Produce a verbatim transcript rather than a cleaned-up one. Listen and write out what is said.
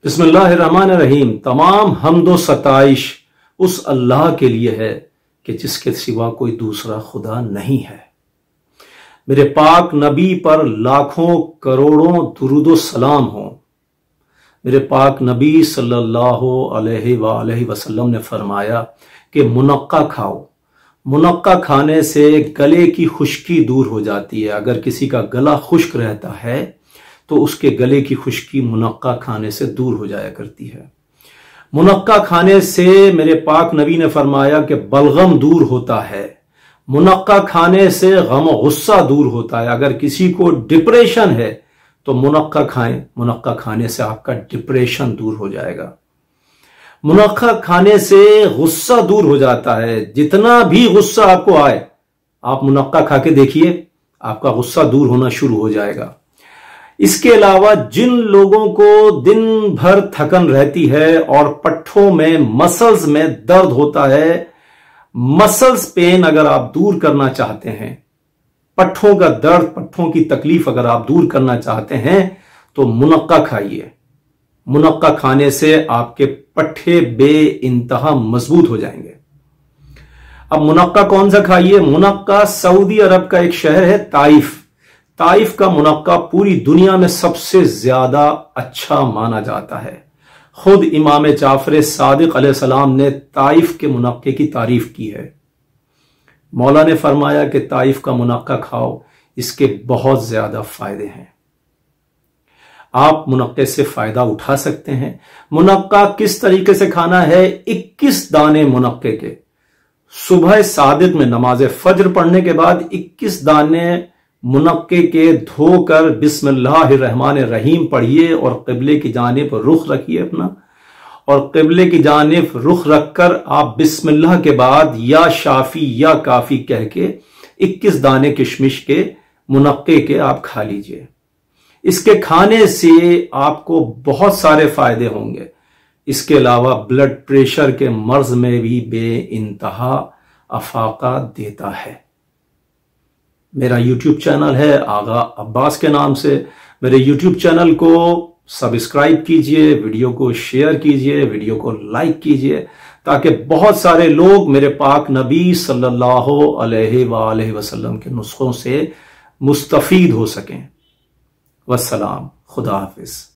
बिस्मिल्लाहिर्रहमानिर्रहीम। तमाम हम्दो सताइश उस अल्लाह के लिए है कि जिसके सिवा कोई दूसरा खुदा नहीं है। मेरे पाक नबी पर लाखों करोड़ों दुरूदो सलाम हो। मेरे पाक नबी सल्लल्लाहु अलैहि वसल्लम ने फरमाया कि मुनक्का खाओ। मुनक्का खाने से गले की खुश्की दूर हो जाती है। अगर किसी का गला खुश्क रहता है तो उसके गले की खुश्की मुनक्का खाने से दूर हो जाया करती है। मुनक्का खाने से मेरे पाक नबी ने फरमाया कि बलगम दूर होता है। मुनक्का खाने से गम गुस्सा दूर होता है। अगर किसी को डिप्रेशन है तो मुनक्का खाएं। मुनक्का खाने से आपका डिप्रेशन दूर हो जाएगा। मुनक्का खाने से गुस्सा दूर हो जाता है। जितना भी गुस्सा आपको आए आप मुनक्का खा के देखिए, आपका गुस्सा दूर होना शुरू हो जाएगा। इसके अलावा जिन लोगों को दिन भर थकन रहती है और पट्ठों में मसल्स में दर्द होता है, मसल्स पेन अगर आप दूर करना चाहते हैं, पट्ठों का दर्द, पट्ठों की तकलीफ अगर आप दूर करना चाहते हैं तो मुनक्का खाइए। मुनक्का खाने से आपके पट्ठे बे इंतहा मजबूत हो जाएंगे। अब मुनक्का कौन सा खाइए? मुनक्का सऊदी अरब का एक शहर है ताइफ। ताइफ का मुनक्का पूरी दुनिया में सबसे ज्यादा अच्छा माना जाता है। खुद इमाम जाफर सादिक अलैहिस्सलाम ने ताइफ के मुनक्के की तारीफ की है। मौला ने फरमाया कि ताइफ का मुनक्का खाओ, इसके बहुत ज्यादा फायदे हैं। आप मुनक्के से फायदा उठा सकते हैं। मुनक्का किस तरीके से खाना है? इक्कीस दाने मुनक्के के सुबह सादिक में नमाज फज्र पढ़ने के बाद इक्कीस दाने मुनक्के के धोकर बिस्मिल्लाहिर्रहमानिर्रहीम पढ़िए और क़िबले की जानिब रुख रखिए अपना, और क़िबले की जानिब रुख रखकर आप बिस्मिल्लाह के बाद या शाफी या काफी कह के इक्कीस दाने किशमिश के मुनक्के के आप खा लीजिए। इसके खाने से आपको बहुत सारे फायदे होंगे। इसके अलावा ब्लड प्रेशर के मर्ज में भी बे इंतहा अफाका देता है। मेरा यूट्यूब चैनल है आगा अब्बास के नाम से। मेरे यूट्यूब चैनल को सब्सक्राइब कीजिए, वीडियो को शेयर कीजिए, वीडियो को लाइक कीजिए, ताकि बहुत सारे लोग मेरे पाक नबी सल्लल्लाहु अलैहि वसल्लम के नुस्खों से मुस्तफीद हो सकें। वस्सलाम, खुदा हाफिज।